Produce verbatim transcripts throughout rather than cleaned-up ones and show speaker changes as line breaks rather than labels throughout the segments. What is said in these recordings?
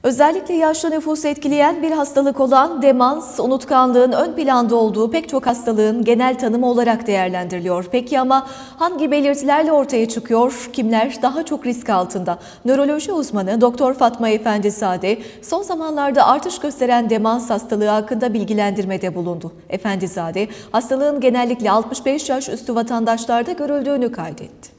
Özellikle yaşlı nüfusu etkileyen bir hastalık olan demans, unutkanlığın ön planda olduğu pek çok hastalığın genel tanımı olarak değerlendiriliyor. Peki ama hangi belirtilerle ortaya çıkıyor? Kimler daha çok risk altında? Nöroloji uzmanı Doktor Fatma Efendizade son zamanlarda artış gösteren demans hastalığı hakkında bilgilendirmede bulundu. Efendizade, hastalığın genellikle altmış beş yaş üstü vatandaşlarda görüldüğünü kaydetti.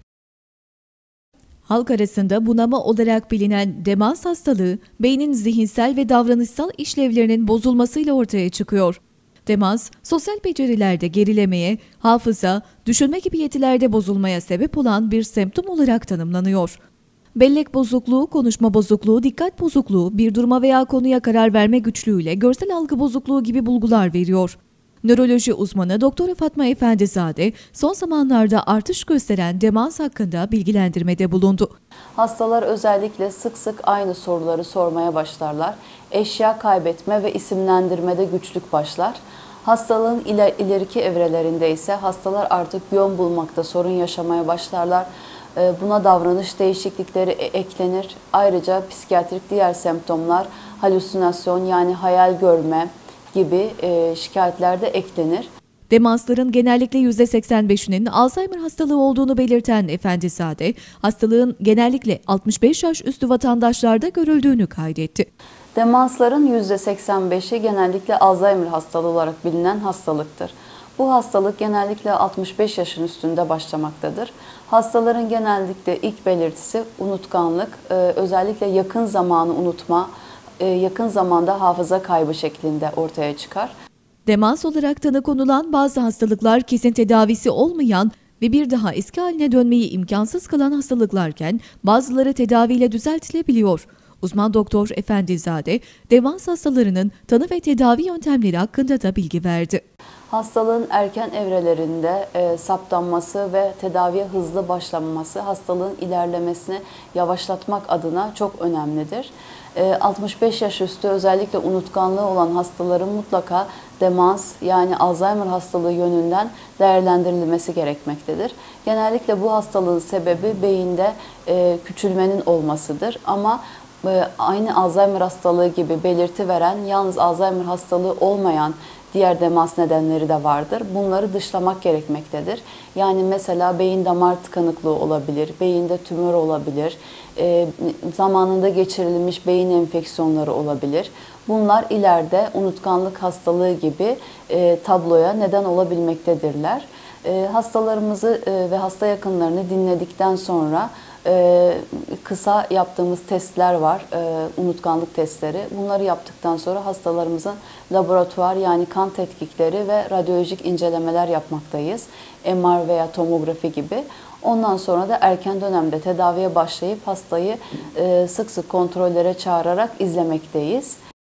Halk arasında bunama olarak bilinen demans hastalığı, beynin zihinsel ve davranışsal işlevlerinin bozulmasıyla ortaya çıkıyor. Demans, sosyal becerilerde gerilemeye, hafıza, düşünme gibi yetilerde bozulmaya sebep olan bir semptom olarak tanımlanıyor. Bellek bozukluğu, konuşma bozukluğu, dikkat bozukluğu, bir duruma veya konuya karar verme güçlüğüyle görsel algı bozukluğu gibi bulgular veriyor. Nöroloji uzmanı Doktor Fatma Efendizade son zamanlarda artış gösteren demans hakkında bilgilendirmede bulundu.
Hastalar özellikle sık sık aynı soruları sormaya başlarlar. Eşya kaybetme ve isimlendirmede güçlük başlar. Hastalığın iler, ileriki evrelerinde ise hastalar artık yön bulmakta sorun yaşamaya başlarlar. Buna davranış değişiklikleri eklenir. Ayrıca psikiyatrik diğer semptomlar, halüsinasyon yani hayal görme gibi şikayetler de eklenir.
Demansların genellikle yüzde seksen beşinin Alzheimer hastalığı olduğunu belirten Efendizade, hastalığın genellikle altmış beş yaş üstü vatandaşlarda görüldüğünü kaydetti.
Demansların yüzde seksen beşi genellikle Alzheimer hastalığı olarak bilinen hastalıktır. Bu hastalık genellikle altmış beş yaşın üstünde başlamaktadır. Hastaların genellikle ilk belirtisi unutkanlık, özellikle yakın zamanı unutma, yakın zamanda hafıza kaybı şeklinde ortaya çıkar.
Demans olarak tanı konulan bazı hastalıklar kesin tedavisi olmayan ve bir daha eski haline dönmeyi imkansız kılan hastalıklarken bazıları tedaviyle düzeltilebiliyor. Uzman Doktor Efendizade, demans hastalarının tanı ve tedavi yöntemleri hakkında da bilgi verdi.
Hastalığın erken evrelerinde e, saptanması ve tedaviye hızlı başlanması hastalığın ilerlemesini yavaşlatmak adına çok önemlidir. E, altmış beş yaş üstü özellikle unutkanlığı olan hastaların mutlaka demans yani Alzheimer hastalığı yönünden değerlendirilmesi gerekmektedir. Genellikle bu hastalığın sebebi beyinde e, küçülmenin olmasıdır ama aynı Alzheimer hastalığı gibi belirti veren, yalnız Alzheimer hastalığı olmayan diğer demans nedenleri de vardır. Bunları dışlamak gerekmektedir. Yani mesela beyin damar tıkanıklığı olabilir, beyinde tümör olabilir, e, zamanında geçirilmiş beyin enfeksiyonları olabilir. Bunlar ileride unutkanlık hastalığı gibi e, tabloya neden olabilmektedirler. E, hastalarımızı e, ve hasta yakınlarını dinledikten sonra e, kısa yaptığımız testler var, e, unutkanlık testleri. Bunları yaptıktan sonra hastalarımızın laboratuvar yani kan tetkikleri ve radyolojik incelemeler yapmaktayız. M R veya tomografi gibi. Ondan sonra da erken dönemde tedaviye başlayıp hastayı e, sık sık kontrollere çağırarak izlemekteyiz.